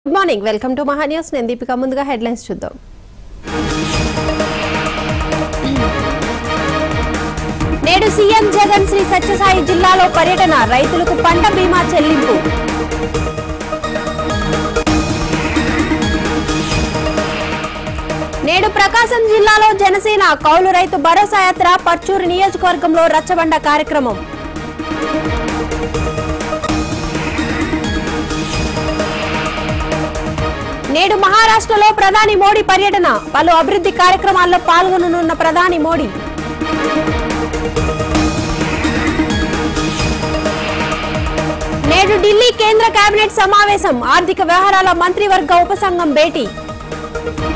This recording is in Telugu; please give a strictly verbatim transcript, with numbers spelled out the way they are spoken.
good morning welcome to Maha news నేను దీపిక ముందుగా హెడ్లైన్స్ చూద్దాం నేడు సీఎం జగన్ శ్రీ సత్యసాయి జిల్లాలో పర్యటన రైతులకు పంట బీమా చెల్లింపు నేడు ప్రకాశం జిల్లాలో జనసేన కౌలు రైతు భరోసా యాత్ర పర్చూరు నియోజకవర్గంలో రచ్చబండ కార్యక్రమం నేడు మహారాష్ట్రలో ప్రధాని మోడీ పర్యటన పలు అభివృద్ధి కార్యక్రమాల్లో పాల్గొననున్న ప్రధాని మోడీ నేడు ఢిల్లీ కేంద్ర కేబినెట్ సమావేశం ఆర్థిక వ్యవహారాల మంత్రివర్గ ఉపసంఘం భేటీ